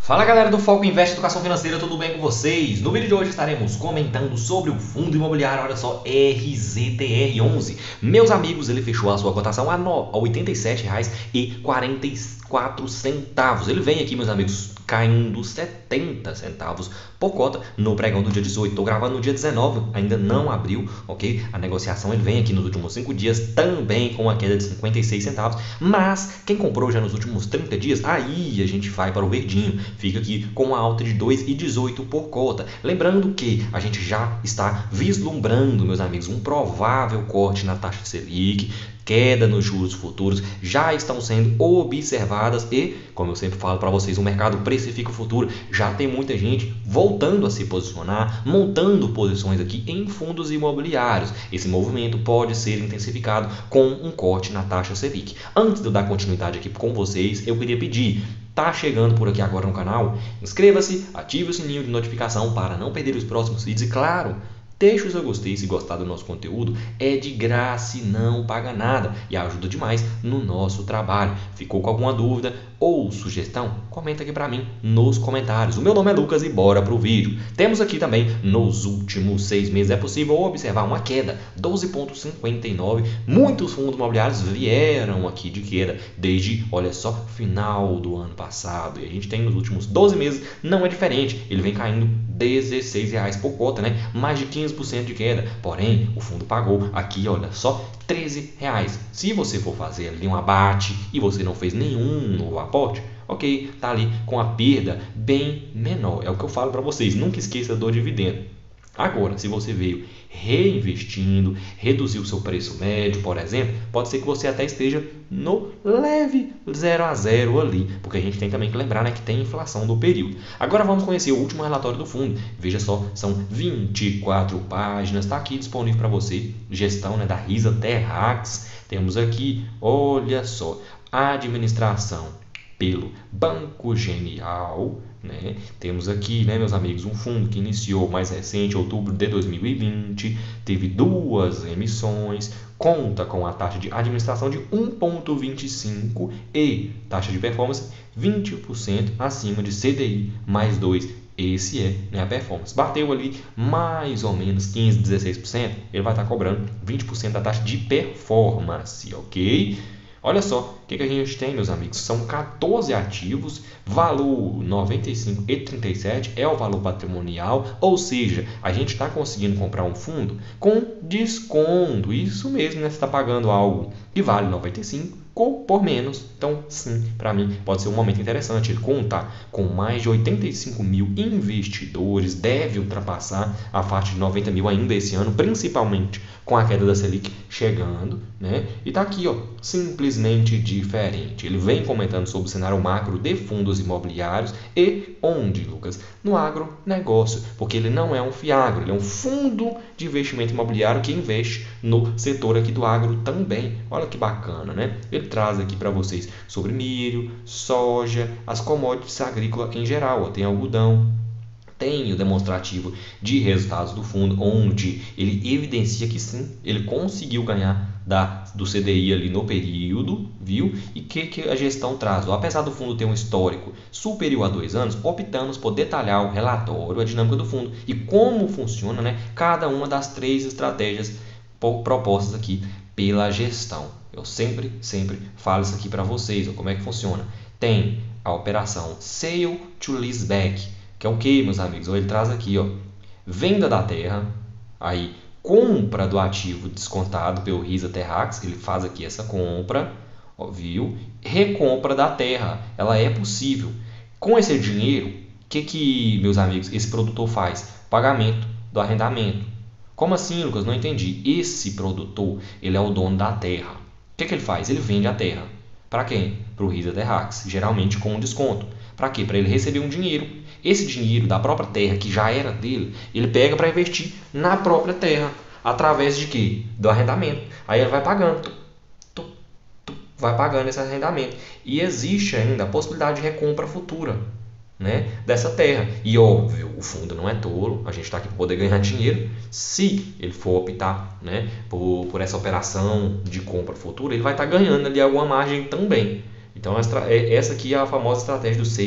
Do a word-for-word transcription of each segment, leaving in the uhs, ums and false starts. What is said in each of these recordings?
Fala galera do Foco Invest Educação Financeira, tudo bem com vocês? No vídeo de hoje estaremos comentando sobre o fundo imobiliário, olha só, R Z T R onze. Meus amigos, ele fechou a sua cotação a oitenta e sete reais e quarenta e quatro centavos. Ele vem aqui, meus amigos, caindo setenta centavos por cota no pregão do dia dezoito. Estou gravando no dia dezenove, ainda não abriu, ok? A negociação ele vem aqui nos últimos cinco dias também com uma queda de cinquenta e seis centavos. Mas quem comprou já nos últimos trinta dias, aí a gente vai para o verdinho. Fica aqui com uma alta de dois vírgula dezoito por cota. Lembrando que a gente já está vislumbrando, meus amigos, um provável corte na taxa Selic, queda nos juros futuros já estão sendo observadas e, como eu sempre falo para vocês, o mercado precifica o futuro. Já tem muita gente voltando a se posicionar, montando posições aqui em fundos imobiliários. Esse movimento pode ser intensificado com um corte na taxa Selic. Antes de eu dar continuidade aqui com vocês, eu queria pedir: tá chegando por aqui agora no canal? Inscreva-se, ative o sininho de notificação para não perder os próximos vídeos e, claro, deixe o seu gostei se gostar do nosso conteúdo. É de graça e não paga nada e ajuda demais no nosso trabalho. Ficou com alguma dúvida ou sugestão? Comenta aqui para mim nos comentários. O meu nome é Lucas e bora pro vídeo. Temos aqui também, nos últimos seis meses é possível observar uma queda, doze vírgula cinquenta e nove. Muitos fundos imobiliários vieram aqui de queda desde, olha só, final do ano passado. E a gente tem nos últimos doze meses, não é diferente. Ele vem caindo dezesseis reais por cota, né? Mais de quinze por cento de queda. Porém, o fundo pagou aqui, olha só, treze reais. Se você for fazer ali um abate e você não fez nenhum no aporte, ok, tá ali com a perda bem menor. É o que eu falo para vocês, nunca esqueça do dividendo. Agora, se você veio reinvestindo, reduziu o seu preço médio, por exemplo, pode ser que você até esteja no leve zero a zero ali, porque a gente tem também que lembrar, né, que tem inflação do período. Agora vamos conhecer o último relatório do fundo. Veja só, são vinte e quatro páginas, está aqui disponível para você, gestão, né, da Risa Terrax. Temos aqui, olha só, administração pelo Banco Genial, né? Temos aqui, né, meus amigos, um fundo que iniciou mais recente, outubro de dois mil e vinte, teve duas emissões, conta com a taxa de administração de um vírgula vinte e cinco e taxa de performance vinte por cento acima de C D I mais dois. Esse é, né, a performance. Bateu ali mais ou menos quinze, dezesseis por cento, ele vai estar cobrando vinte por cento da taxa de performance, ok? Olha só, o que, que a gente tem, meus amigos? São quatorze ativos, valor noventa e cinco e trinta e sete é o valor patrimonial, ou seja, a gente está conseguindo comprar um fundo com desconto. Isso mesmo, né? Você está pagando algo que vale noventa e cinco por menos. Então, sim, para mim pode ser um momento interessante. Ele conta com mais de oitenta e cinco mil investidores, deve ultrapassar a faixa de noventa mil ainda esse ano, principalmente com a queda da Selic chegando, né? E tá aqui, ó, simplesmente diferente. Ele vem comentando sobre o cenário macro de fundos imobiliários e onde, Lucas? No agronegócio, porque ele não é um fiagro, ele é um fundo de investimento imobiliário que investe no setor aqui do agro também. Olha que bacana, né? Ele traz aqui para vocês sobre milho, soja, as commodities agrícolas em geral, ó, tem algodão. Tem o demonstrativo de resultados do fundo, onde ele evidencia que sim, ele conseguiu ganhar da, do C D I ali no período, viu? E o que, que a gestão traz? Apesar do fundo ter um histórico superior a dois anos, optamos por detalhar o relatório, a dinâmica do fundo e como funciona, né, cada uma das três estratégias propostas aqui pela gestão. Eu sempre, sempre falo isso aqui para vocês, ó, como é que funciona. Tem a operação Sale to Leaseback, que é o que, meus amigos? Ele traz aqui, ó, venda da terra, aí compra do ativo descontado pelo Risa Terrax, ele faz aqui essa compra, ó, viu? Recompra da terra, ela é possível. Com esse dinheiro, o que que, meus amigos, esse produtor faz? Pagamento do arrendamento. Como assim, Lucas? Não entendi. Esse produtor, ele é o dono da terra. O que que ele faz? Ele vende a terra. Para quem? Para o Risa Terrax, geralmente com um desconto. Para quê? Para ele receber um dinheiro. Esse dinheiro da própria terra, que já era dele, ele pega para investir na própria terra. Através de quê? Do arrendamento. Aí ele vai pagando. Tu, tu, tu, vai pagando esse arrendamento. E existe ainda a possibilidade de recompra futura, né, dessa terra. E óbvio, o fundo não é tolo, a gente está aqui para poder ganhar dinheiro. Se ele for optar, né, por, por essa operação de compra futura, ele vai estar ganhando ali alguma margem também. Então essa aqui é a famosa estratégia do sale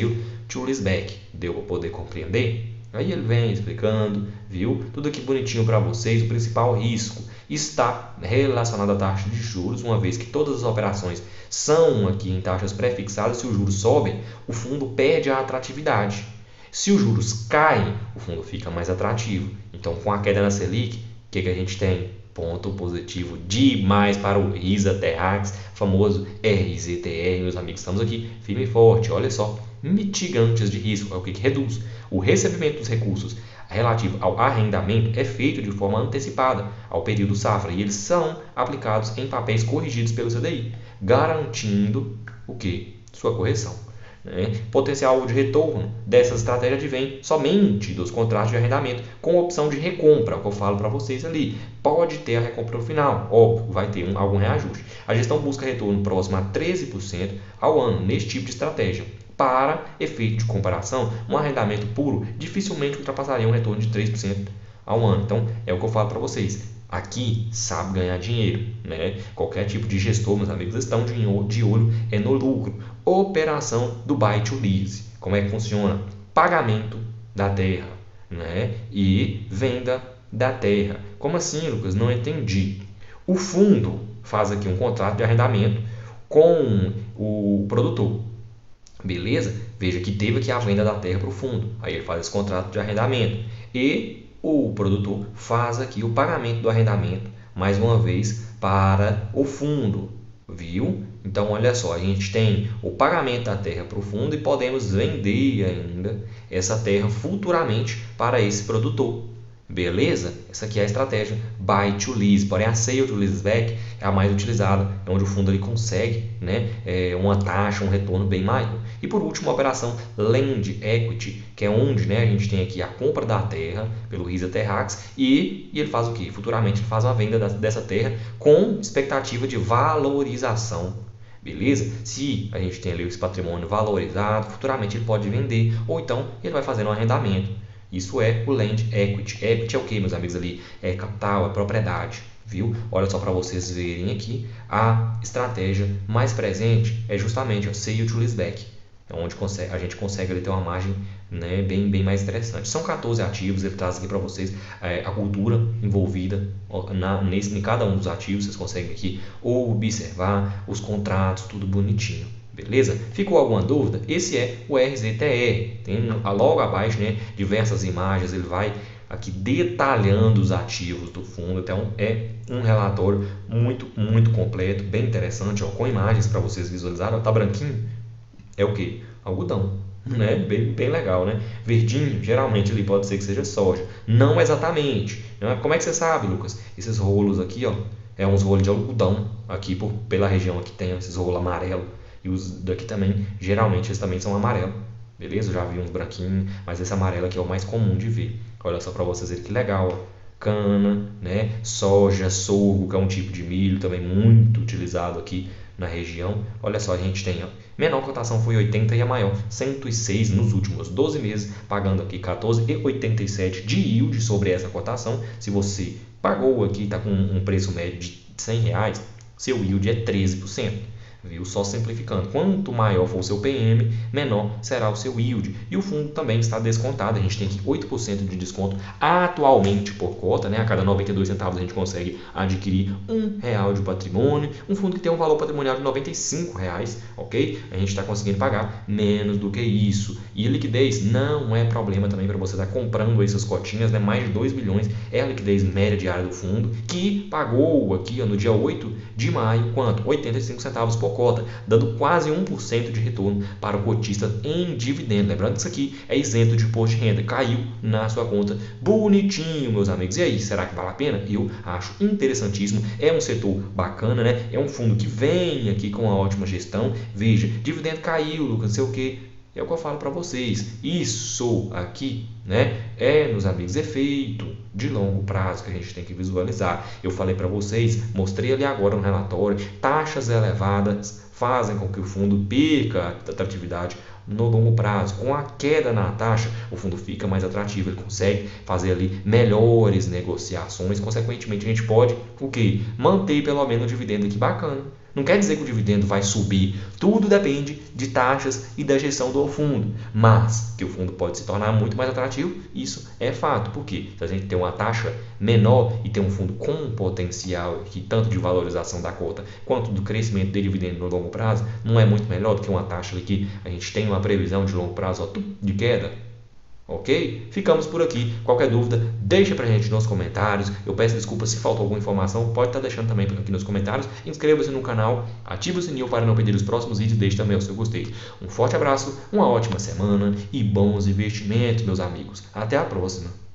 to leaseback. Deu para poder compreender? Aí ele vem explicando, viu? Tudo aqui bonitinho para vocês. O principal risco está relacionado à taxa de juros, uma vez que todas as operações são aqui em taxas pré-fixadas. Se os juros sobem, o fundo perde a atratividade. Se os juros caem, o fundo fica mais atrativo. Então, com a queda na Selic, o que, que a gente tem? Ponto positivo demais para o Risa Terrax, famoso R Z T R. Meus amigos, estamos aqui firme e forte. Olha só, mitigantes de risco é o que, que reduz. O recebimento dos recursos relativo ao arrendamento é feito de forma antecipada ao período safra e eles são aplicados em papéis corrigidos pelo C D I, garantindo o que? Sua correção. Né? Potencial de retorno dessa estratégia advém somente dos contratos de arrendamento com opção de recompra, é o que eu falo para vocês ali. Pode ter a recompra no final, óbvio, vai ter um, algum reajuste. A gestão busca retorno próximo a treze por cento ao ano neste tipo de estratégia. Para efeito de comparação, um arrendamento puro dificilmente ultrapassaria um retorno de três por cento ao ano. Então, é o que eu falo para vocês. Aqui sabe ganhar dinheiro, né? Qualquer tipo de gestor, meus amigos, estão de olho é no lucro. Operação do buy to lease. Como é que funciona? Pagamento da terra, né? E venda da terra. Como assim, Lucas? Não entendi. O fundo faz aqui um contrato de arrendamento com o produtor. Beleza? Veja que teve aqui a venda da terra para o fundo. Aí ele faz esse contrato de arrendamento. E o produtor faz aqui o pagamento do arrendamento, mais uma vez, para o fundo. Viu? Então, olha só, a gente tem o pagamento da terra para o fundo e podemos vender ainda essa terra futuramente para esse produtor. Beleza? Essa aqui é a estratégia buy to lease. Porém, a sale to leaseback é a mais utilizada, é onde o fundo ele consegue, né, é, uma taxa, um retorno bem maior. E por último, a operação land equity, que é onde, né, a gente tem aqui a compra da terra pelo Risa Terrax e, e ele faz o que? Futuramente ele faz uma venda da, dessa terra com expectativa de valorização. Beleza? Se a gente tem ali esse patrimônio valorizado, futuramente ele pode vender ou então ele vai fazer um arrendamento. Isso é o land equity. Equity é o que, meus amigos, ali? É capital, é propriedade, viu? Olha só para vocês verem aqui, a estratégia mais presente é justamente o sale to leaseback, onde consegue, a gente consegue ali ter uma margem, né, bem, bem mais interessante. São quatorze ativos, ele traz aqui para vocês é, a cultura envolvida na, nesse, em cada um dos ativos, vocês conseguem aqui observar os contratos, tudo bonitinho. Beleza? Ficou alguma dúvida? Esse é o R Z T R. Tem logo abaixo, né, diversas imagens. Ele vai aqui detalhando os ativos do fundo. Então é um relatório muito, muito completo, bem interessante, ó, com imagens para vocês visualizarem. Tá branquinho? É o que? Algodão. Né? Bem, bem legal, né? Verdinho, geralmente ele pode ser que seja soja. Não exatamente. Né? Como é que você sabe, Lucas? Esses rolos aqui, ó, é uns rolos de algodão aqui por, pela região aqui tem esses rolos amarelos. E os daqui também, geralmente, eles também são amarelos. Beleza? Eu já vi uns branquinhos, mas esse amarelo aqui é o mais comum de ver. Olha só para vocês verem que legal, ó. Cana, né? Soja, sorgo, que é um tipo de milho também muito utilizado aqui na região. Olha só, a gente tem, ó, menor cotação foi oitenta e a maior cento e seis nos últimos doze meses, pagando aqui quatorze vírgula oitenta e sete de yield sobre essa cotação. Se você pagou aqui, está com um preço médio de cem reais, seu yield é treze por cento. Viu? Só simplificando, quanto maior for o seu P M, menor será o seu yield. E o fundo também está descontado, a gente tem aqui oito por cento de desconto atualmente por cota, né? A cada noventa e dois centavos a gente consegue adquirir um real de patrimônio, um fundo que tem um valor patrimonial de noventa e cinco reais, ok? A gente está conseguindo pagar menos do que isso. E liquidez não é problema também para você estar comprando essas cotinhas, né? Mais de dois milhões é a liquidez média diária do fundo, que pagou aqui ó, no dia oito de maio, quanto? oitenta e cinco centavos por cota, dando quase um por cento de retorno para o cotista em dividendo. Lembrando que isso aqui é isento de imposto de renda, caiu na sua conta bonitinho, meus amigos. E aí, será que vale a pena? Eu acho interessantíssimo, é um setor bacana, né? É um fundo que vem aqui com uma ótima gestão. Veja, dividendo caiu, Lucas, não sei o que. É o que eu falo para vocês. Isso aqui, né, é, meus amigos, efeito de longo prazo que a gente tem que visualizar. Eu falei para vocês, mostrei ali agora no relatório, taxas elevadas fazem com que o fundo perca a atratividade no longo prazo. Com a queda na taxa, o fundo fica mais atrativo, ele consegue fazer ali melhores negociações, consequentemente a gente pode o quê? Manter pelo menos o dividendo aqui bacana. Não quer dizer que o dividendo vai subir. Tudo depende de taxas e da gestão do fundo. Mas que o fundo pode se tornar muito mais atrativo, isso é fato. Porque se a gente tem uma taxa menor e tem um fundo com potencial que tanto de valorização da cota quanto do crescimento de dividendo no longo prazo, não é muito melhor do que uma taxa que a gente tem uma previsão de longo prazo ó, de queda? Ok? Ficamos por aqui. Qualquer dúvida, deixa pra gente nos comentários. Eu peço desculpas se faltou alguma informação. Pode estar deixando também aqui nos comentários. Inscreva-se no canal, ative o sininho para não perder os próximos vídeos. Deixe também o seu gostei. Um forte abraço, uma ótima semana e bons investimentos, meus amigos. Até a próxima.